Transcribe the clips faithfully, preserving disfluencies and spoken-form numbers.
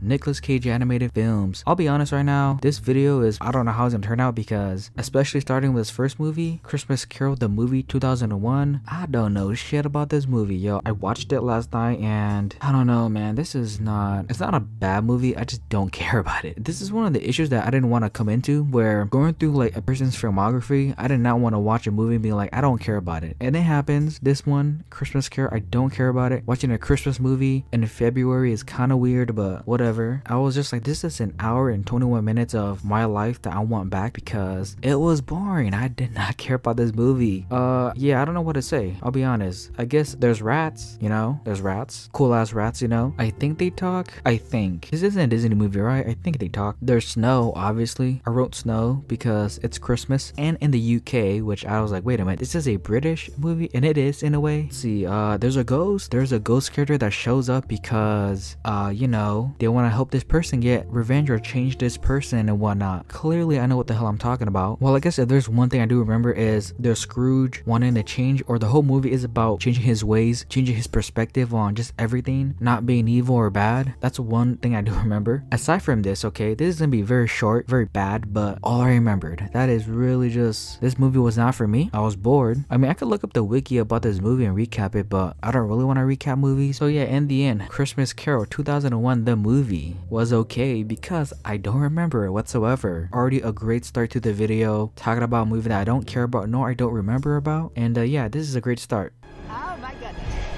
Nicolas Cage animated films. I'll be honest right now, this video is, I don't know how it's gonna turn out because, especially starting with his first movie, Christmas Carol the movie two thousand one, I don't know shit about this movie, yo. I watched it last night and I don't know, man, this is not, it's not a bad movie, I just don't care about it. This is one of the issues that I didn't want to come into, where going through like a person's filmography, I did not want to watch a movie and be like, I don't care about it. And it happens. This one, Christmas Carol, I don't care about it. Watching a Christmas movie in February is kind of weird, but whatever. I was just like, this is an hour and twenty-one minutes of my life that I want back because it was boring. I did not care about this movie. Uh, yeah, I don't know what to say. I'll be honest. I guess there's rats, you know? There's rats. Cool ass rats, you know? I think they talk. I think. This isn't a Disney movie, right? I think they talk. There's snow, obviously. I wrote snow because it's Christmas and in the U K, which I was like, wait a minute, this is a British movie, and it is in a way. Let's see, uh, there's a ghost. There's a ghost character that shows up because, uh, you know, they want to help this person get revenge or change this person and whatnot. Clearly, I know what the hell I'm talking about. Well, I guess if there's one thing I do remember is there's Scrooge wanting to change, or the whole movie is about changing his ways, changing his perspective on just everything, not being evil or bad. That's one thing I do remember. Aside from this, okay, this is gonna be very short, very bad, but all I remembered, that is really just, this movie was not for me. I was bored. I mean, I could look up the wiki about this movie and recap it, but I don't really want to recap movies. So yeah, in the end, Christmas Carol two thousand one, the movie, was okay because I don't remember it whatsoever. Already a great start to the video, talking about a movie that I don't care about nor I don't remember about. And uh, yeah, this is a great start. Oh my goodness.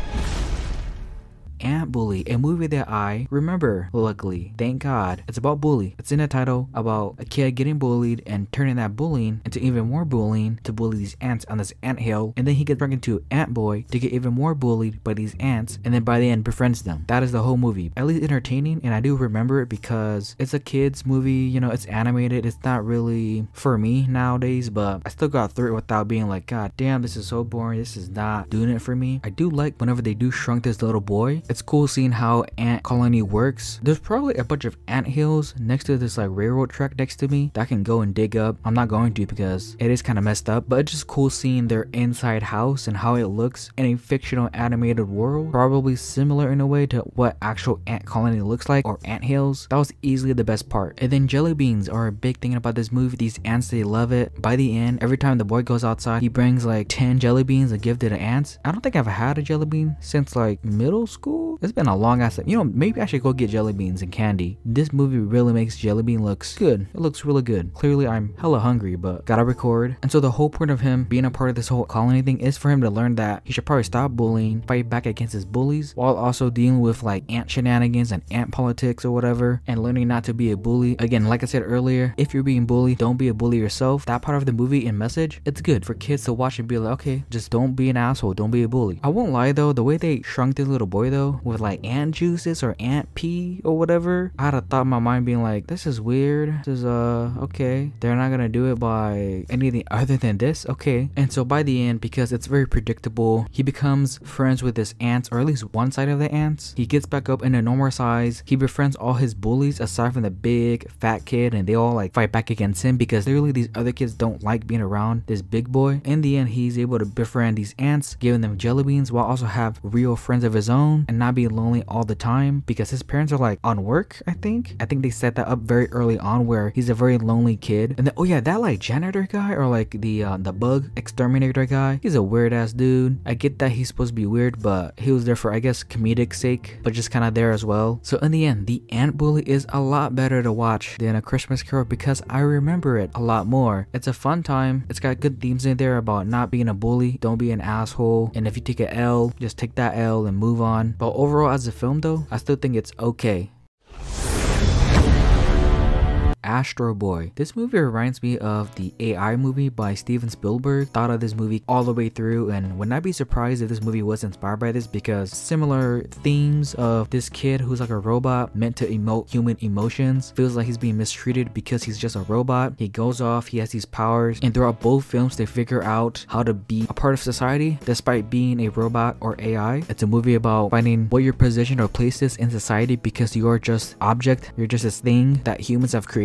Ant Bully, a movie that I remember, luckily, thank God. It's about bully. It's in the title about a kid getting bullied and turning that bullying into even more bullying to bully these ants on this ant hill, and then he gets turned into Ant Boy to get even more bullied by these ants, and then by the end befriends them. That is the whole movie. At least entertaining, and I do remember it because it's a kids movie, you know, it's animated. It's not really for me nowadays, but I still got through it without being like, God damn, this is so boring. This is not doing it for me. I do like whenever they do shrunk this little boy. It's cool seeing how ant colony works. There's probably a bunch of ant hills next to this like railroad track next to me that I can go and dig up. I'm not going to because it is kind of messed up, but it's just cool seeing their inside house and how it looks in a fictional animated world. Probably similar in a way to what actual ant colony looks like, or ant hills. That was easily the best part. And then jelly beans are a big thing about this movie. These ants, they love it. By the end, every time the boy goes outside, he brings like ten jelly beans to give to the ants. I don't think I've had a jelly bean since like middle school. It's been a long ass time. You know, maybe I should go get jelly beans and candy. This movie really makes jelly bean looks good. It looks really good. Clearly I'm hella hungry, but gotta record. And so the whole point of him being a part of this whole colony thing is for him to learn that he should probably stop bullying, fight back against his bullies, while also dealing with like ant shenanigans and ant politics or whatever, and learning not to be a bully. Again, like I said earlier, if you're being bullied, don't be a bully yourself. That part of the movie and message, it's good for kids to watch and be like, okay, just don't be an asshole, don't be a bully. I won't lie though, the way they shrunk this little boy though, with like ant juices or ant pee or whatever, I had a thought in my mind being like, this is weird. This is uh okay, they're not gonna do it by anything other than this, okay. And so by the end, because it's very predictable, he becomes friends with his ants, or at least one side of the ants. He gets back up in a normal size. He befriends all his bullies aside from the big fat kid, and they all like fight back against him because clearly these other kids don't like being around this big boy. In the end, he's able to befriend these ants, giving them jelly beans, while also have real friends of his own and not be lonely all the time because his parents are like on work. I think I think they set that up very early on where he's a very lonely kid. And then, oh yeah, that like janitor guy, or like the uh, the bug exterminator guy, he's a weird ass dude. I get that he's supposed to be weird, but he was there for, I guess, comedic sake, but just kind of there as well. So in the end, the Ant Bully is a lot better to watch than A Christmas Carol because I remember it a lot more. It's a fun time. It's got good themes in there about not being a bully, don't be an asshole, and if you take a L, just take that L and move on. But overall as a film though, I still think it's okay. Astro Boy. This movie reminds me of the A I movie by Steven Spielberg. Thought of this movie all the way through and would not be surprised if this movie was inspired by this because similar themes of this kid who's like a robot meant to emote human emotions, feels like he's being mistreated because he's just a robot. He goes off, he has these powers, and throughout both films they figure out how to be a part of society despite being a robot or A I. It's a movie about finding what your position or place is in society because you're just object, you're just this thing that humans have created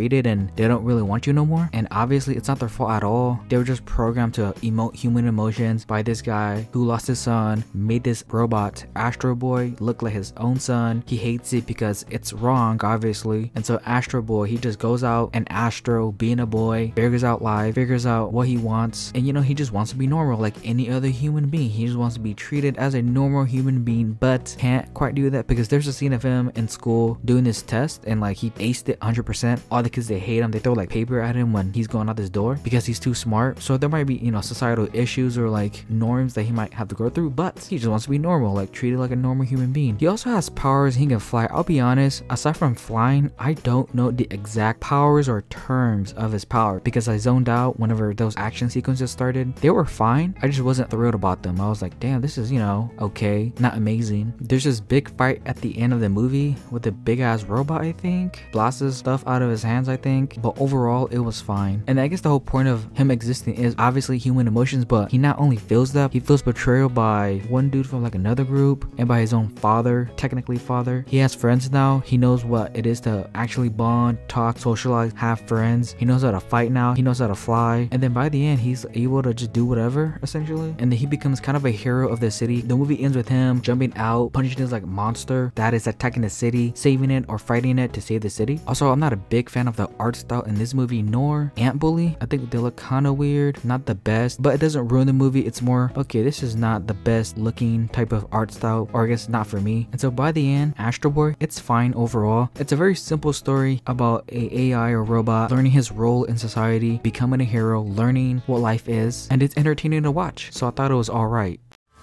treated and they don't really want you no more. And obviously it's not their fault at all. They were just programmed to emote human emotions by this guy who lost his son, made this robot Astro Boy look like his own son. He hates it because it's wrong, obviously. And so Astro Boy, he just goes out and Astro, being a boy, figures out life, figures out what he wants, and you know, he just wants to be normal like any other human being. He just wants to be treated as a normal human being, but can't quite do that because there's a scene of him in school doing this test and like he aced it one hundred percent. All the kids, they hate him. They throw like paper at him when he's going out this door because he's too smart. So there might be, you know, societal issues or like norms that he might have to go through, but he just wants to be normal, like treated like a normal human being. He also has powers. He can fly. I'll be honest, aside from flying, I don't know the exact powers or terms of his power because I zoned out whenever those action sequences started. They were fine. I just wasn't thrilled about them. I was like, damn, this is, you know, okay, not amazing. There's this big fight at the end of the movie with a big ass robot, I think. Blasts his stuff out of his hands, I think. But overall, it was fine. And I guess the whole point of him existing is obviously human emotions, but he not only feels that, he feels betrayal by one dude from like another group and by his own father, technically father. He has friends now. He knows what it is to actually bond, talk, socialize, have friends. He knows how to fight now. He knows how to fly. And then by the end, he's able to just do whatever, essentially. And then he becomes kind of a hero of the city. The movie ends with him jumping out, punching this like monster that is attacking the city, saving it or fighting it to save the city. Also, I'm not a big fan of the art style in this movie nor Ant Bully. I think they look kind of weird, not the best, but it doesn't ruin the movie. It's more, okay, this is not the best looking type of art style, or I guess not for me. And so by the end, Astro Boy, it's fine overall. It's a very simple story about a AI or robot learning his role in society, becoming a hero, learning what life is, and it's entertaining to watch. So I thought it was alright.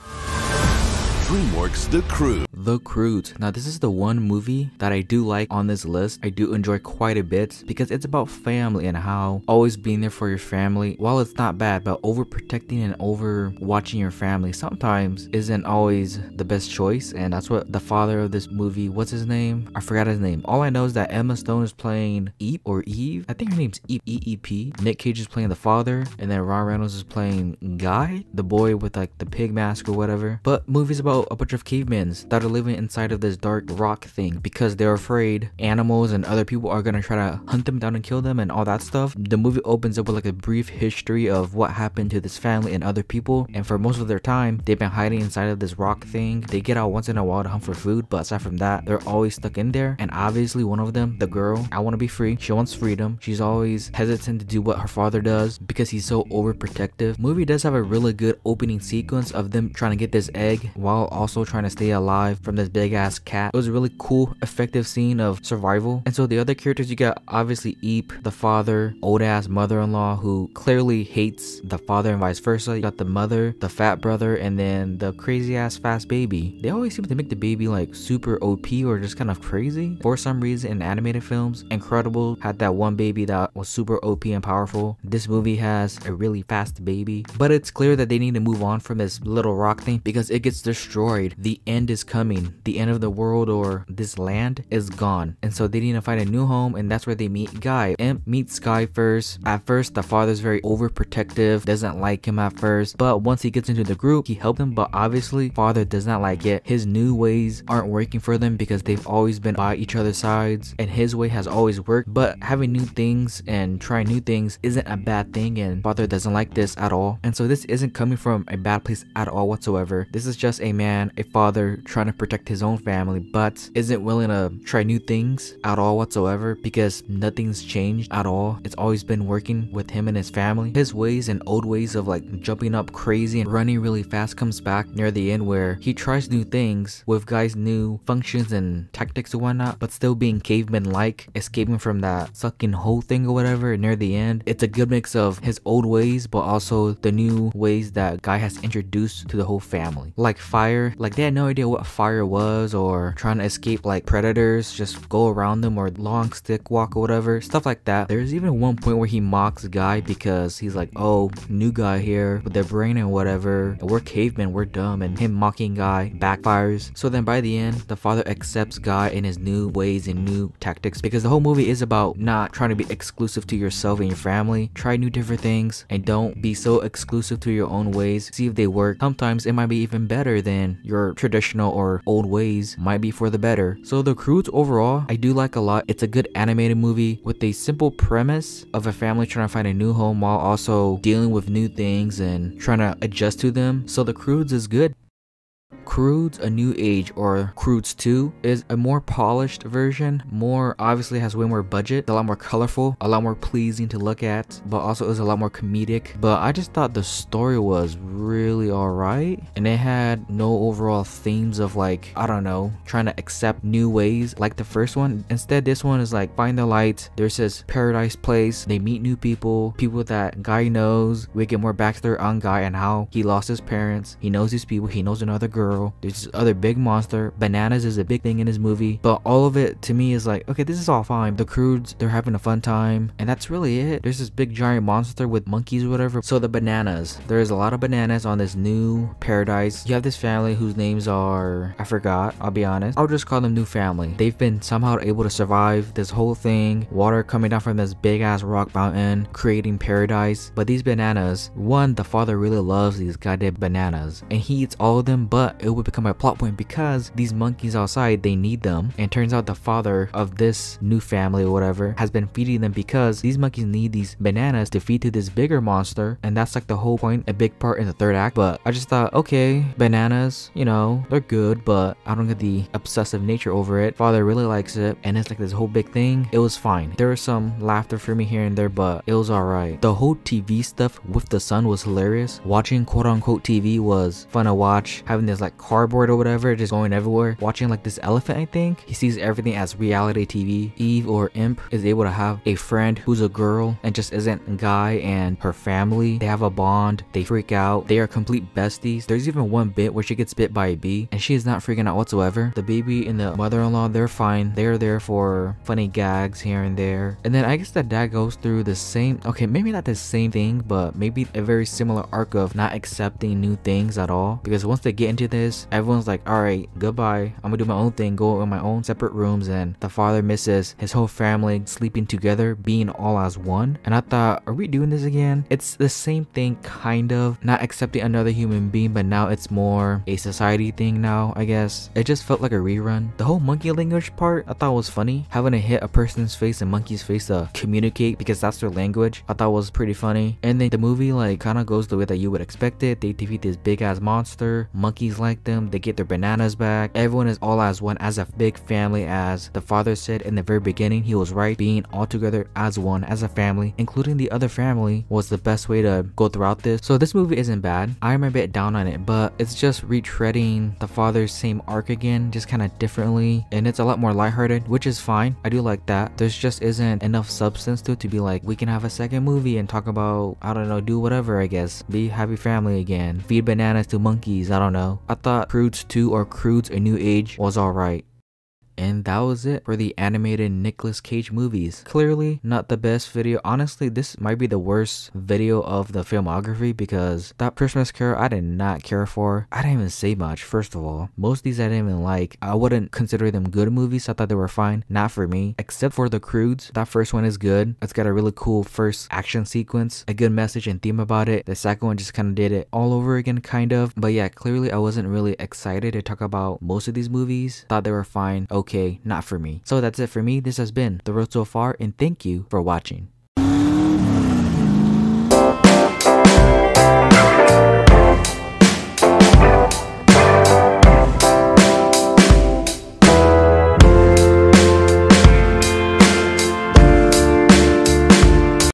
DreamWorks The Croods. The Croods. Now this is the one movie that I do like on this list. I do enjoy quite a bit because it's about family and how always being there for your family, while it's not bad, but overprotecting and over watching your family sometimes isn't always the best choice. And that's what the father of this movie, what's his name? I forgot his name. All I know is that Emma Stone is playing Eep or Eve. I think her name's Eep, E E P. Nick Cage is playing the father, and then Ron Reynolds is playing Guy, the boy with like the pig mask or whatever. But movies about a bunch of cavemen that are living inside of this dark rock thing because they're afraid animals and other people are gonna try to hunt them down and kill them and all that stuff. The movie opens up with like a brief history of what happened to this family and other people, and for most of their time they've been hiding inside of this rock thing. They get out once in a while to hunt for food, but aside from that, they're always stuck in there. And obviously one of them, the girl, I want to be free. She wants freedom. She's always hesitant to do what her father does because he's so overprotective. Movie does have a really good opening sequence of them trying to get this egg while also trying to stay alive from this big ass cat. It was a really cool, effective scene of survival. And so the other characters, you got obviously Eep, the father, old ass mother-in-law who clearly hates the father and vice versa. You got the mother, the fat brother, and then the crazy ass fast baby. They always seem to make the baby like super O P or just kind of crazy for some reason in animated films. Incredible had that one baby that was super O P and powerful. This movie has a really fast baby, but it's clear that they need to move on from this little rock thing because it gets destroyed. The end is coming. The end of the world or this land is gone. And so they need to find a new home, and that's where they meet Guy. Imp meets Guy first. At first, the father's very overprotective, doesn't like him at first, but once he gets into the group, he helped him, but obviously father does not like it. His new ways aren't working for them because they've always been by each other's sides, and his way has always worked, but having new things and trying new things isn't a bad thing, and father doesn't like this at all. And so this isn't coming from a bad place at all whatsoever. This is just a man, a father trying to protect his own family, but isn't willing to try new things at all whatsoever because nothing's changed at all. It's always been working with him and his family. His ways and old ways of like jumping up crazy and running really fast comes back near the end, where he tries new things with Guy's new functions and tactics and whatnot, but still being caveman like, escaping from that sucking hole thing or whatever near the end. It's a good mix of his old ways but also the new ways that Guy has introduced to the whole family. Like fire, like they had no idea what fire was, or trying to escape like predators, just go around them, or long stick walk or whatever, stuff like that. There's even one point where he mocks Guy because he's like, oh, new guy here with their brain and whatever, we're cavemen, we're dumb, and him mocking Guy backfires. So then by the end, the father accepts Guy in his new ways and new tactics, because the whole movie is about not trying to be exclusive to yourself and your family. Try new different things and don't be so exclusive to your own ways. See if they work. Sometimes it might be even better than and your traditional or old ways might be for the better. So the Croods overall, I do like a lot. It's a good animated movie with a simple premise of a family trying to find a new home while also dealing with new things and trying to adjust to them. So the Croods is good. Croods A New Age, or Croods two, is a more polished version, more obviously has way more budget, a lot more colorful, a lot more pleasing to look at, but also is a lot more comedic. But I just thought the story was really alright, and it had no overall themes of like, I don't know, trying to accept new ways like the first one. Instead, this one is like find the light, there's this paradise place, they meet new people, people that Guy knows. We get more backstory on Guy and how he lost his parents, he knows these people, he knows another girl. There's this other big monster. Bananas is a big thing in this movie, but all of it to me is like, okay, this is all fine. The Croods, they're having a fun time, and that's really it. There's this big giant monster with monkeys or whatever. So the bananas, there's a lot of bananas on this new paradise. You have this family whose names are, I forgot, I'll be honest. I'll just call them New Family. They've been somehow able to survive this whole thing. Water coming down from this big ass rock mountain, creating paradise. But these bananas, one, the father really loves these goddamn bananas, and he eats all of them, but it would become a plot point because these monkeys outside, they need them, and turns out the father of this new family or whatever has been feeding them because these monkeys need these bananas to feed to this bigger monster, and that's like the whole point, a big part in the third act. But I just thought, okay, bananas, you know, they're good, but I don't get the obsessive nature over it. Father really likes it, and it's like this whole big thing. It was fine. There was some laughter for me here and there, but it was alright. The whole T V stuff with the son was hilarious. Watching quote unquote T V was fun to watch. Having this like cardboard or whatever just going everywhere, watching like this elephant, I think he sees everything as reality T V. Eve or Imp is able to have a friend who's a girl and just isn't a guy, and her family, they have a bond, they freak out, they are complete besties. There's even one bit where she gets bit by a bee and she is not freaking out whatsoever. The baby and the mother-in-law, they're fine, they're there for funny gags here and there. And then I guess the dad goes through the same, okay, maybe not the same thing, but maybe a very similar arc of not accepting new things at all, because once they get into this, everyone's like, all right, goodbye, I'm gonna do my own thing, go in my own separate rooms. And the father misses his whole family sleeping together, being all as one. And I thought, are we doing this again? It's the same thing, kind of, not accepting another human being, but now it's more a society thing now, I guess. It just felt like a rerun. The whole monkey language part I thought was funny, having to hit a person's face and monkey's face to communicate because that's their language. I thought was pretty funny. And then the movie like kind of goes the way that you would expect it. They defeat this big ass monster, monkeys like them, they get their bananas back, everyone is all as one, as a big family. As the father said in the very beginning, he was right, being all together as one, as a family, including the other family, was the best way to go throughout this. So this movie isn't bad. I'm a bit down on it, but it's just retreading the father's same arc again, just kind of differently, and it's a lot more lighthearted, which is fine. I do like that. There's just isn't enough substance to it to be like, we can have a second movie and talk about, I don't know, do whatever, I guess, be happy family again, feed bananas to monkeys, I don't know. I thought Croods two or Croods A New Age was alright. And that was it for the animated Nicolas Cage movies. Clearly not the best video. Honestly, this might be the worst video of the filmography because that Christmas Carol I did not care for. I didn't even say much, first of all. Most of these I didn't even like. I wouldn't consider them good movies. I thought they were fine. Not for me. Except for the Croods. That first one is good. It's got a really cool first action sequence. A good message and theme about it. The second one just kind of did it all over again, kind of. But yeah, clearly I wasn't really excited to talk about most of these movies. Thought they were fine. Okay. Okay, not for me. So that's it for me. This has been The Road So Far, and thank you for watching.